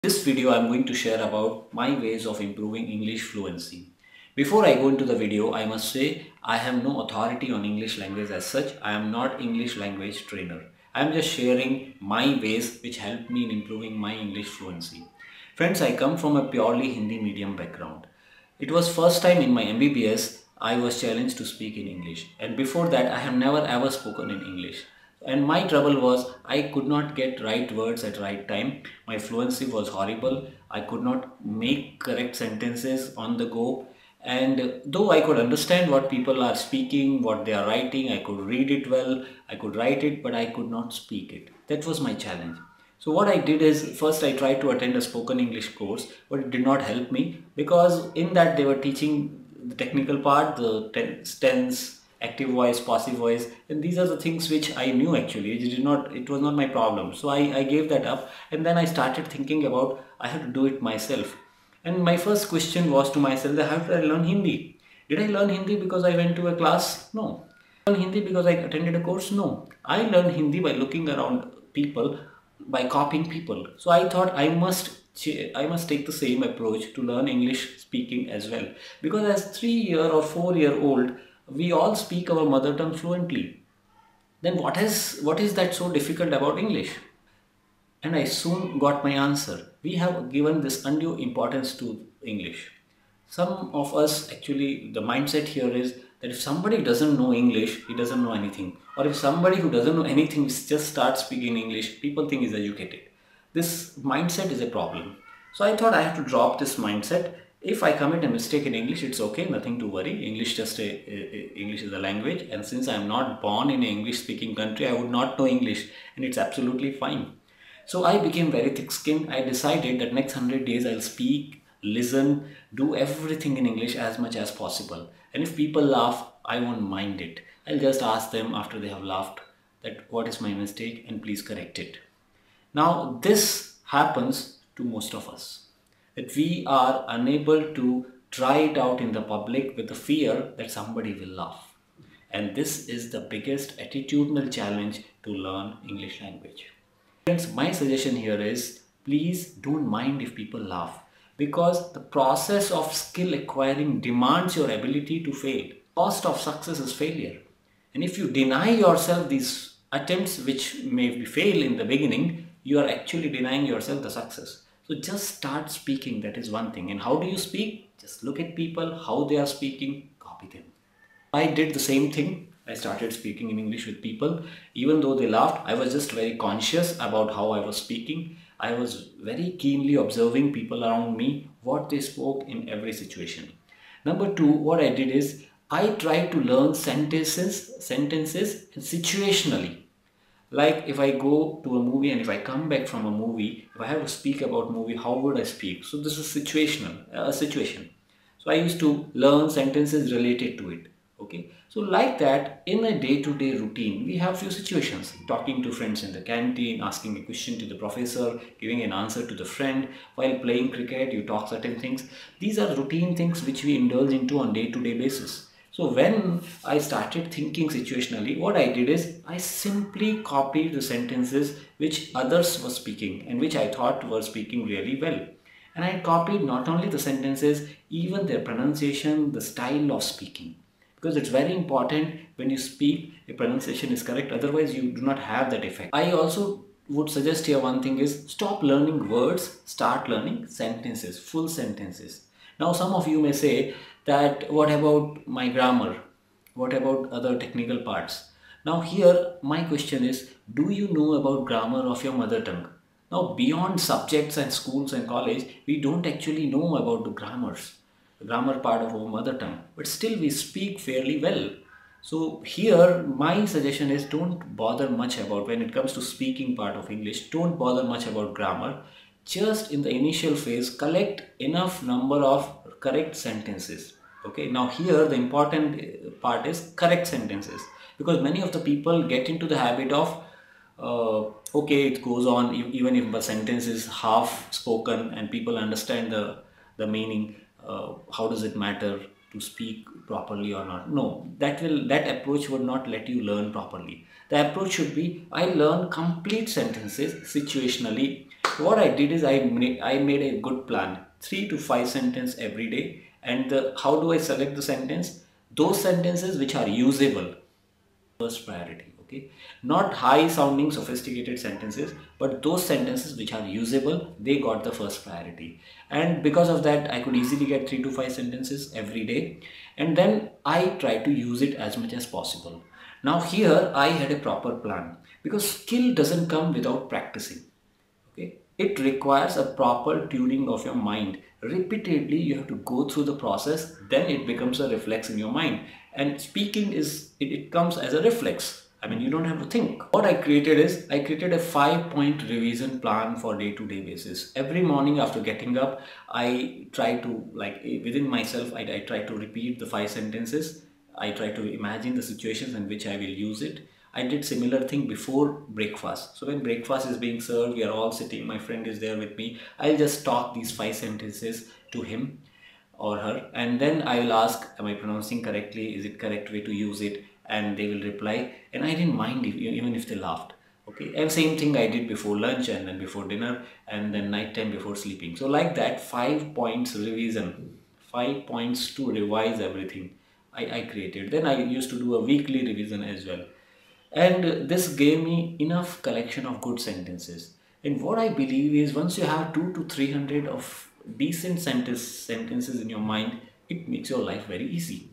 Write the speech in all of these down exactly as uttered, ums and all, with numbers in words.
This video I am going to share about my ways of improving English fluency. Before I go into the video, I must say I have no authority on English language as such. I am not English language trainer. I am just sharing my ways which help me in improving my English fluency. Friends, I come from a purely Hindi medium background. It was first time in my M B B S I was challenged to speak in English, and before that I have never ever spoken in English. And my trouble was I could not get right words at right time. My fluency was horrible. I could not make correct sentences on the go. And though I could understand what people are speaking, what they are writing, I could read it well, I could write it, but I could not speak it. That was my challenge. So what I did is first I tried to attend a spoken English course, but it did not help me because in that they were teaching the technical part, the tense, active voice, passive voice, and these are the things which I knew actually. It did not, it was not my problem. So I, I gave that up, and then I started thinking about I have to do it myself. And my first question was to myself that how did I learn Hindi? Did I learn Hindi because I went to a class? No. I learned Hindi because I attended a course? No. I learned Hindi by looking around people, by copying people. So I thought I must I must take the same approach to learn English speaking as well, because as three year or four year old we all speak our mother tongue fluently. Then what is what is that so difficult about English? And I soon got my answer. We have given this undue importance to English. Some of us actually, the mindset here is that if somebody doesn't know English, he doesn't know anything. Or if somebody who doesn't know anything just starts speaking English, people think he's educated. This mindset is a problem. So I thought I have to drop this mindset. If I commit a mistake in English, it's okay, nothing to worry. English just a, a, English is a language, and since I am not born in an English speaking country, I would not know English, and it's absolutely fine. So I became very thick-skinned. I decided that next one hundred days I'll speak, listen, do everything in English as much as possible. And if people laugh, I won't mind it. I'll just ask them after they have laughed that what is my mistake and please correct it. Now this happens to most of us, that we are unable to try it out in the public with the fear that somebody will laugh. And this is the biggest attitudinal challenge to learn English language. Friends, my suggestion here is please don't mind if people laugh, because the process of skill acquiring demands your ability to fail. Cost of success is failure. And if you deny yourself these attempts which may fail in the beginning, you are actually denying yourself the success. So just start speaking, that is one thing. And how do you speak? Just look at people, how they are speaking, copy them. I did the same thing. I started speaking in English with people. Even though they laughed, I was just very conscious about how I was speaking. I was very keenly observing people around me, what they spoke in every situation. Number two, what I did is I tried to learn sentences, sentences situationally. Like if I go to a movie and if I come back from a movie, if I have to speak about movie, how would I speak? So this is situational, a uh, situation. So I used to learn sentences related to it. Okay. So like that, in a day-to-day routine, we have few situations. Talking to friends in the canteen, asking a question to the professor, giving an answer to the friend. While playing cricket, you talk certain things. These are routine things which we indulge into on day-to-day basis. So when I started thinking situationally, what I did is I simply copied the sentences which others were speaking and which I thought were speaking really well. And I copied not only the sentences, even their pronunciation, the style of speaking. Because it's very important when you speak, your pronunciation is correct, otherwise you do not have that effect. I also would suggest here one thing is stop learning words, start learning sentences, full sentences. Now some of you may say that what about my grammar? What about other technical parts? Now here my question is, do you know about grammar of your mother tongue? Now beyond subjects and schools and college, we don't actually know about the grammars, the grammar part of our mother tongue, but still we speak fairly well. So here my suggestion is don't bother much about, when it comes to speaking part of English, don't bother much about grammar. Just in the initial phase, collect enough number of correct sentences. Okay, now here the important part is correct sentences, because many of the people get into the habit of uh, okay, it goes on even if the sentence is half spoken and people understand the the meaning, uh, how does it matter to speak properly or not? No, that will that approach would not let you learn properly. The approach should be I learn complete sentences situationally, What I did is I made, I made a good plan, three to five sentences every day. And the, how do I select the sentence? Those sentences which are usable, first priority. Okay, not high sounding sophisticated sentences, but those sentences which are usable, they got the first priority. And because of that, I could easily get three to five sentences every day, and then I try to use it as much as possible. Now here I had a proper plan, because skill doesn't come without practicing. Okay, it requires a proper tuning of your mind. Repeatedly you have to go through the process, then it becomes a reflex in your mind. And speaking is, it, it comes as a reflex. I mean, you don't have to think. What I created is, I created a five point revision plan for day to day basis. Every morning after getting up, I try to, like, within myself, I, I try to repeat the five sentences. I try to imagine the situations in which I will use it. I did similar thing before breakfast. So when breakfast is being served, we are all sitting, my friend is there with me. I'll just talk these five sentences to him or her, and then I will ask, am I pronouncing correctly? Is it correct way to use it? And they will reply, and I didn't mind if, even if they laughed. Okay, and same thing I did before lunch, and then before dinner, and then night time before sleeping. So like that, five points revision, five points to revise everything I, I created. Then I used to do a weekly revision as well. And this gave me enough collection of good sentences. And what I believe is, once you have two to three hundred of decent sentence, sentences in your mind, it makes your life very easy.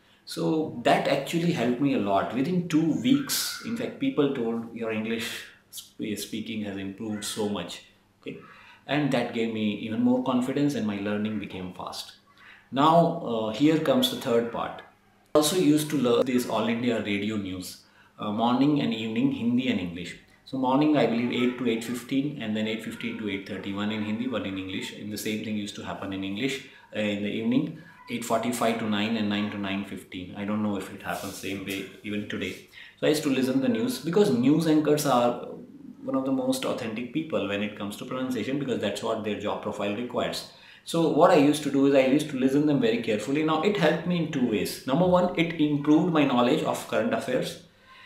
So that actually helped me a lot. Within two weeks, in fact, people told your English sp- speaking has improved so much. Okay, and that gave me even more confidence, and my learning became fast. Now uh, here comes the third part. Also used to learn this All India radio news, uh, morning and evening, Hindi and English. So morning I believe eight to eight fifteen, and then eight fifteen to eight thirty, one in Hindi, one in English. And the same thing used to happen in English uh, in the evening, eight forty-five to nine, and nine to nine fifteen. I don't know if it happens same way even today. So I used to listen the news, because news anchors are one of the most authentic people when it comes to pronunciation, because that's what their job profile requires. So what I used to do is, I used to listen them very carefully. Now it helped me in two ways. Number one, it improved my knowledge of current affairs.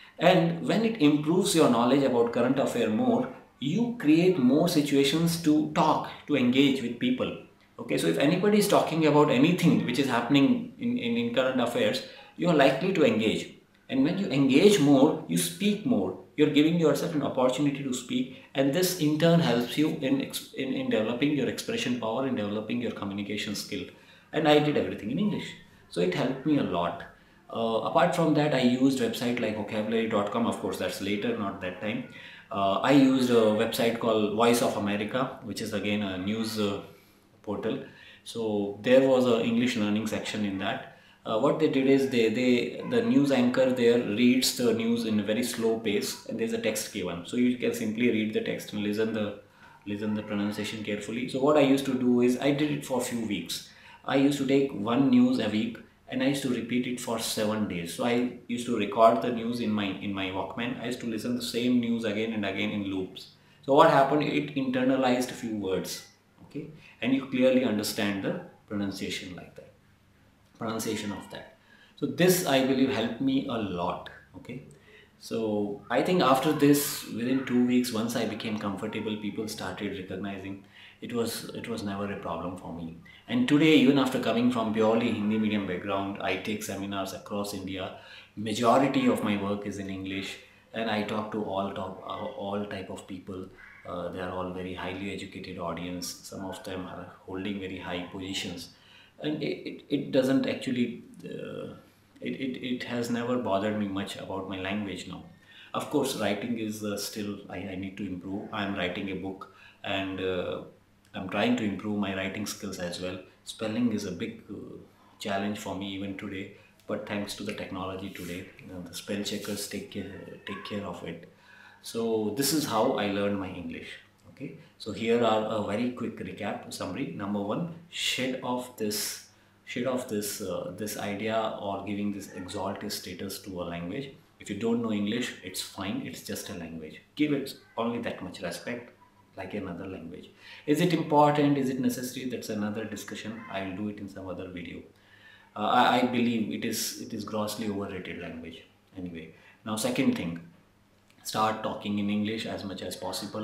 And when it improves your knowledge about current affair more, you create more situations to talk, to engage with people. Okay, so if anybody is talking about anything which is happening in, in, in current affairs, you are likely to engage. And when you engage more, you speak more. You're giving yourself an opportunity to speak, and this in turn helps you in, in, in developing your expression power, in developing your communication skill. And I did everything in English. So it helped me a lot. Uh, apart from that, I used website like vocabulary dot com. Of course, that's later, not that time. Uh, I used a website called Voice of America, which is again a news uh, portal. So there was a English learning section in that. Uh, what they did is, they, they the news anchor there reads the news in a very slow pace, and there's a text given. So you can simply read the text and listen the listen the pronunciation carefully. So what I used to do is, I did it for a few weeks. I used to take one news a week, and I used to repeat it for seven days. So I used to record the news in my in my Walkman. I used to listen the same news again and again in loops. So what happened? It internalized a few words, okay, and you clearly understand the pronunciation like that, pronunciation of that. So this, I believe, helped me a lot. Okay, so I think after this, within two weeks, once I became comfortable, people started recognizing it was it was never a problem for me. And today, even after coming from purely Hindi medium background, I take seminars across India. Majority of my work is in English, and I talk to all top all type of people. Uh, they are all very highly educated audience. Some of them are holding very high positions, and it, it, it doesn't actually uh, it, it, it has never bothered me much about my language now. Of course, writing is uh, still, I, I need to improve. I am writing a book, and uh, I'm trying to improve my writing skills as well. Spelling is a big uh, challenge for me even today, but thanks to the technology today, you know, the spell checkers take care, take care of it. So this is how I learned my English. Okay, so here are a very quick recap summary. Number one, shed off this shed off this uh, this idea, or giving this exalted status to a language. If you don't know English, it's fine, it's just a language. Give it only that much respect, like another language. Is it important? Is it necessary? That's another discussion. I will do it in some other video. Uh, I, I believe it is it is grossly overrated language. Anyway, now second thing, start talking in English as much as possible.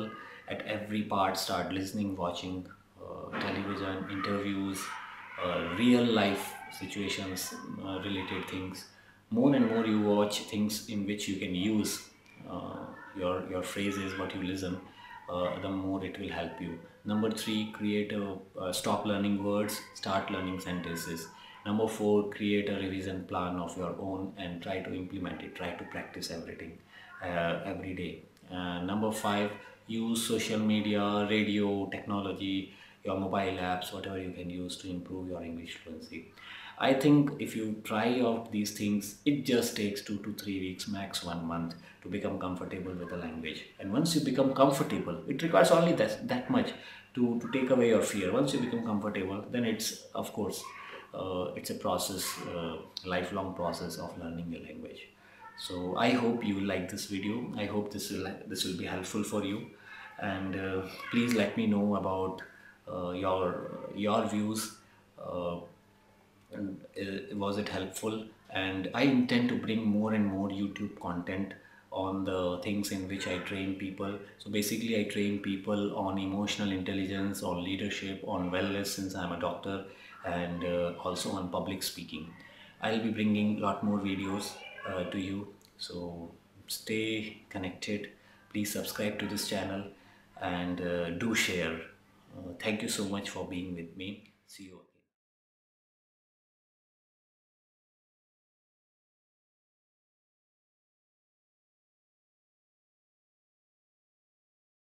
at every part start listening, watching uh, television, interviews, uh, real life situations, uh, related things. More and more you watch things in which you can use uh, your your phrases, what you listen, uh, the more it will help you. Number three, create a uh, stop learning words, start learning sentences. Number four, create a revision plan of your own and try to implement it. Try to practice everything uh, every day. Uh, number five, use social media, radio, technology, your mobile apps, whatever you can use to improve your English fluency. I think if you try out these things, it just takes two to three weeks, max one month, to become comfortable with the language. And once you become comfortable, it requires only that, that much to, to take away your fear. Once you become comfortable, then it's, of course, uh, it's a process, uh, lifelong process of learning the language. So I hope you like this video. I hope this will this will be helpful for you, and uh, please let me know about uh, your your views. Uh, and uh, was it helpful? And I intend to bring more and more YouTube content on the things in which I train people. So basically I train people on emotional intelligence, on leadership, on wellness, since I'm a doctor, and uh, also on public speaking. I'll be bringing a lot more videos uh, to you, so stay connected. Please subscribe to this channel, and uh, do share. Uh, thank you so much for being with me. See you again.